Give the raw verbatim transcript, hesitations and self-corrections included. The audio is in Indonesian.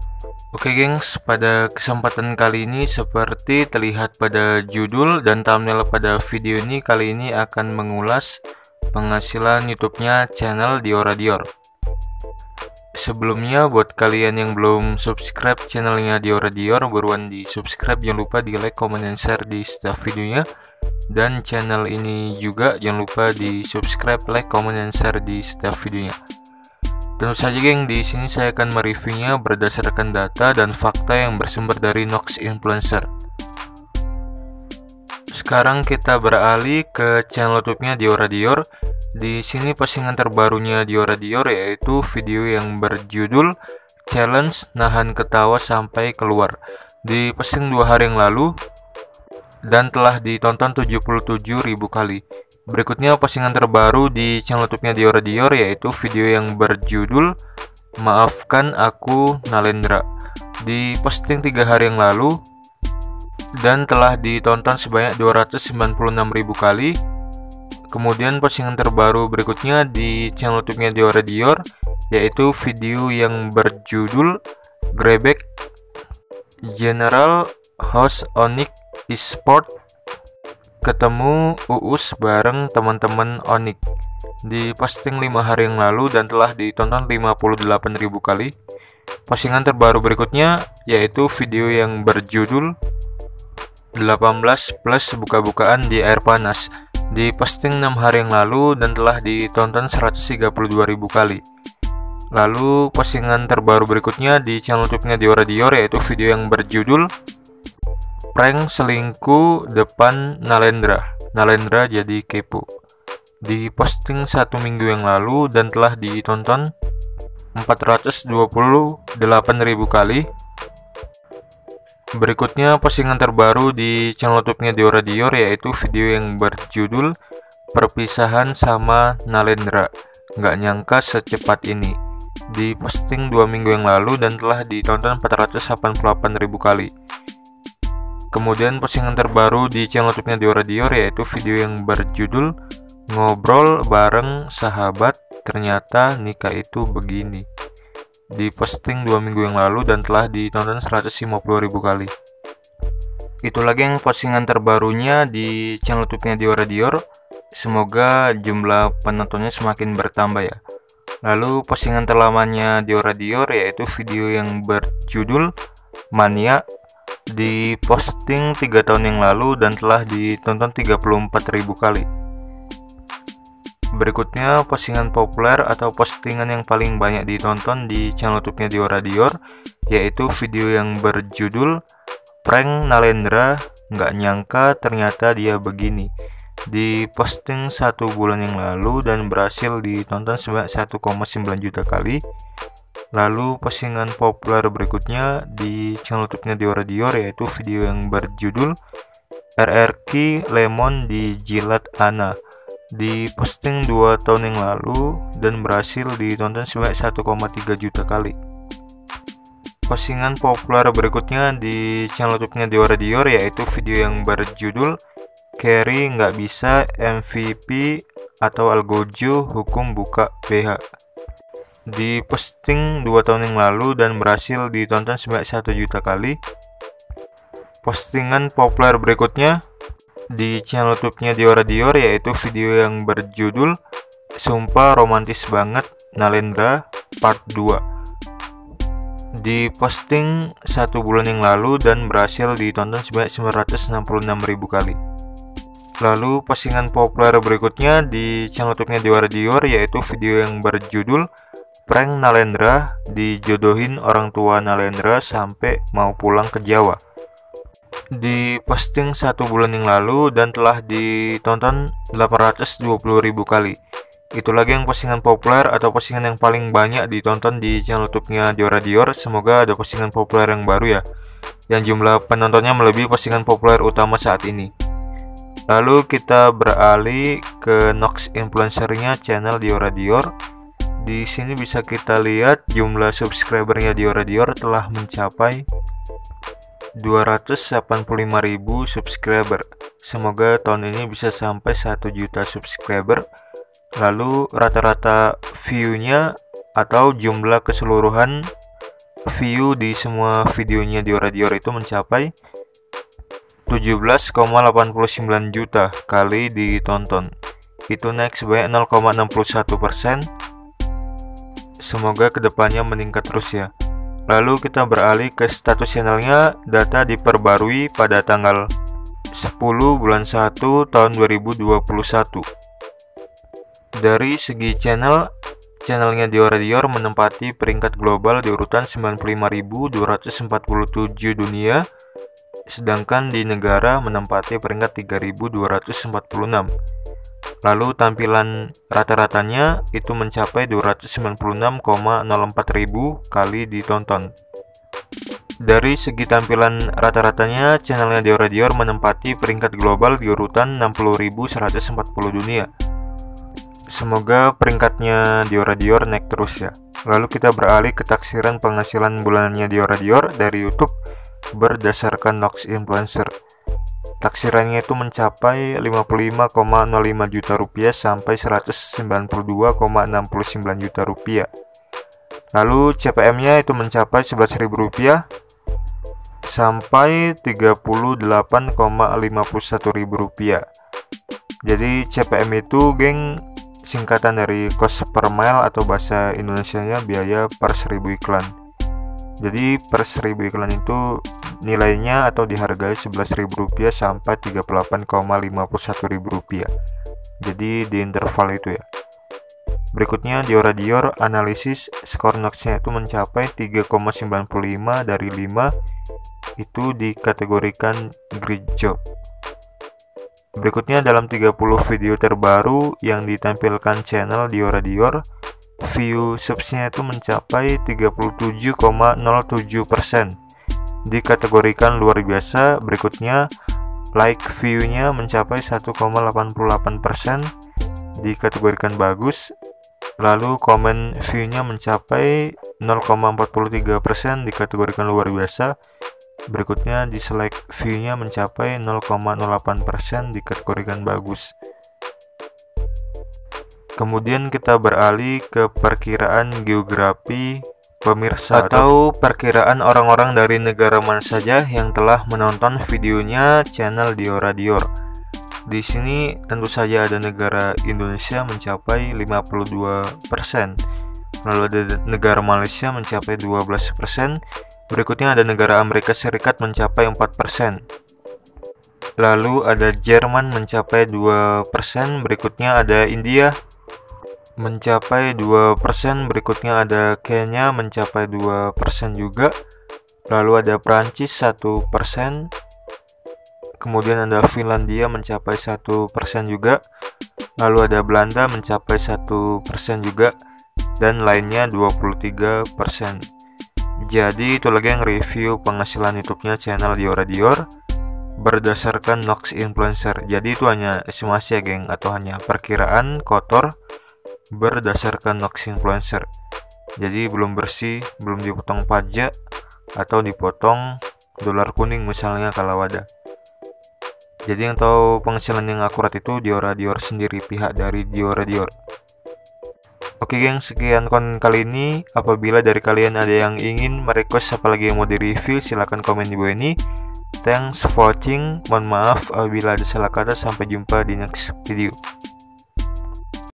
Oke gengs, pada kesempatan kali ini seperti terlihat pada judul dan thumbnail pada video ini, kali ini akan mengulas penghasilan YouTube-nya channel Diora Dior. Sebelumnya buat kalian yang belum subscribe channelnya Diora Dior, buruan di subscribe, jangan lupa di like, comment, dan share di setiap videonya. Dan channel ini juga jangan lupa di subscribe, like, comment, dan share di setiap videonya. Tentu saja geng, di sini saya akan mereviewnya berdasarkan data dan fakta yang bersumber dari Nox Influencer. Sekarang kita beralih ke channel YouTube-nya Diora Dior. Di sini postingan terbarunya Diora Dior yaitu video yang berjudul Challenge Nahan Ketawa Sampai Keluar. Diposting dua hari yang lalu dan telah ditonton tujuh puluh tujuh ribu kali. Berikutnya postingan terbaru di channel YouTube-nya Diora Dior yaitu video yang berjudul Maafkan Aku Nalendra. Diposting tiga hari yang lalu dan telah ditonton sebanyak dua ratus sembilan puluh enam ribu kali. Kemudian postingan terbaru berikutnya di channel YouTube-nya Diora Dior yaitu video yang berjudul Grebek General Host Onyx Esport ketemu Uus bareng teman-teman Onyx. Diposting lima hari yang lalu dan telah ditonton lima puluh delapan ribu kali. Postingan terbaru berikutnya yaitu video yang berjudul delapan belas plus buka-bukaan di air panas. Diposting enam hari yang lalu dan telah ditonton seratus tiga puluh dua ribu kali. Lalu postingan terbaru berikutnya di channel YouTube-nya Diora Dior yaitu video yang berjudul Prank Selingkuh Depan Nalendra. Nalendra jadi kepo. Diposting satu minggu yang lalu dan telah ditonton empat ratus dua puluh delapan ribu kali. Berikutnya postingan terbaru di channel YouTube-nya Diora Dior yaitu video yang berjudul Perpisahan sama Nalendra. Nggak nyangka secepat ini. Diposting dua minggu yang lalu dan telah ditonton empat ratus delapan puluh delapan ribu kali. Kemudian postingan terbaru di channel YouTube-nya Diora Dior yaitu video yang berjudul Ngobrol Bareng Sahabat, Ternyata Nikah Itu Begini. Diposting dua minggu yang lalu dan telah ditonton seratus lima puluh ribu kali. Itu lagi yang postingan terbarunya di channel YouTube-nya Diora Dior. Semoga jumlah penontonnya semakin bertambah ya. Lalu postingan terlamanya Diora Dior yaitu video yang berjudul Mania. Diposting tiga tahun yang lalu dan telah ditonton tiga puluh empat ribu kali. Berikutnya postingan populer atau postingan yang paling banyak ditonton di channel YouTube-nya Diora Dior yaitu video yang berjudul Prank Nalendra, nggak nyangka ternyata dia begini. Diposting satu bulan yang lalu dan berhasil ditonton sebanyak satu koma sembilan juta kali. Lalu postingan populer berikutnya di channel YouTube-nya Diora Dior yaitu video yang berjudul R R Q Lemon Dijilat Ana. Diposting dua tahun yang lalu dan berhasil ditonton sebanyak satu koma tiga juta kali. Postingan populer berikutnya di channel YouTube-nya Diora Dior yaitu video yang berjudul Carry Nggak Bisa M V P atau Algojo Hukum Buka B H. Diposting dua tahun yang lalu dan berhasil ditonton sebanyak satu juta kali. Postingan populer berikutnya di channel YouTube-nya Diora Dior yaitu video yang berjudul Sumpah Romantis Banget Nalendra Part dua. Diposting satu bulan yang lalu dan berhasil ditonton sebanyak sembilan ratus enam puluh enam ribu kali. Lalu postingan populer berikutnya di channel YouTube-nya Diora Dior yaitu video yang berjudul Prank Nalendra dijodohin orang tua Nalendra sampai mau pulang ke Jawa. Diposting satu bulan yang lalu dan telah ditonton delapan ratus dua puluh ribu kali. Itu lagi yang postingan populer atau postingan yang paling banyak ditonton di channel YouTube-nya Diora Dior. Semoga ada postingan populer yang baru ya, yang jumlah penontonnya melebihi postingan populer utama saat ini. Lalu kita beralih ke Nox Influencer-nya channel Diora Dior. Di sini bisa kita lihat jumlah subscribernya Diora Dior telah mencapai dua ratus delapan puluh lima ribu subscriber. Semoga tahun ini bisa sampai satu juta subscriber. Lalu rata-rata view-nya atau jumlah keseluruhan view di semua videonya Diora Dior itu mencapai tujuh belas koma delapan puluh sembilan juta kali ditonton. Itu naik sebanyak nol koma enam satu persen. Semoga kedepannya meningkat terus ya. Lalu kita beralih ke status channelnya. Data diperbarui pada tanggal sepuluh bulan satu tahun dua ribu dua puluh satu. Dari segi channel, channelnya Diora Dior menempati peringkat global di urutan sembilan puluh lima ribu dua ratus empat puluh tujuh dunia, sedangkan di negara menempati peringkat tiga ribu dua ratus empat puluh enam. Lalu tampilan rata-ratanya itu mencapai dua ratus sembilan puluh enam koma nol empat ribu kali ditonton. Dari segi tampilan rata-ratanya, channelnya Diora Dior menempati peringkat global di urutan enam puluh ribu seratus empat puluh dunia. Semoga peringkatnya Diora Dior naik terus ya. Lalu kita beralih ke taksiran penghasilan bulanannya Diora Dior dari YouTube berdasarkan Nox Influencer. Taksirannya itu mencapai lima puluh lima koma nol lima juta rupiah sampai seratus sembilan puluh dua koma enam sembilan juta rupiah. Lalu C P M-nya itu mencapai sebelas ribu rupiah sampai tiga puluh delapan koma lima satu ribu rupiah. Jadi C P M itu, geng, singkatan dari cost per mile atau bahasa Indonesianya biaya per seribu iklan. Jadi per seribu iklan itu nilainya atau dihargai sebelas ribu rupiah sampai tiga puluh delapan koma lima satu ribu rupiah. Jadi di interval itu ya. Berikutnya Diora Dior analisis skor Nox-nya itu mencapai tiga koma sembilan lima dari lima, itu dikategorikan great job. Berikutnya dalam tiga puluh video terbaru yang ditampilkan channel Diora Dior, view subsnya itu mencapai tiga puluh tujuh koma nol tujuh persen, dikategorikan luar biasa. Berikutnya like view-nya mencapai satu koma delapan delapan persen, dikategorikan bagus. Lalu komen view-nya mencapai nol koma empat tiga persen, dikategorikan luar biasa. Berikutnya dislike view-nya mencapai nol koma nol delapan persen, dikategorikan bagus. Kemudian kita beralih ke perkiraan geografi pemirsa atau perkiraan orang-orang dari negara mana saja yang telah menonton videonya channel Diora Dior. Di sini tentu saja ada negara Indonesia mencapai lima puluh dua persen. Lalu ada negara Malaysia mencapai dua belas persen. Berikutnya ada negara Amerika Serikat mencapai empat persen. Lalu ada Jerman mencapai dua persen. Berikutnya ada India mencapai dua persen. Berikutnya ada Kenya mencapai dua persen juga. Lalu ada Prancis satu persen. Kemudian ada Finlandia mencapai satu persen juga. Lalu ada Belanda mencapai satu persen juga, dan lainnya dua puluh tiga persen. Jadi itu lagi yang review penghasilan YouTube-nya channel Diora Dior berdasarkan Nox Influencer. Jadi itu hanya estimasi ya, geng, atau hanya perkiraan kotor berdasarkan Nox Influencer. Jadi belum bersih, belum dipotong pajak atau dipotong dolar kuning misalnya kalau ada. Jadi yang tahu penghasilan yang akurat itu Diora Dior sendiri, pihak dari Diora Dior. Oke geng, sekian konten kali ini. Apabila dari kalian ada yang ingin merequest apalagi yang mau di review, silahkan komen di bawah ini. Thanks for watching. Mohon maaf apabila ada salah kata. Sampai jumpa di next video.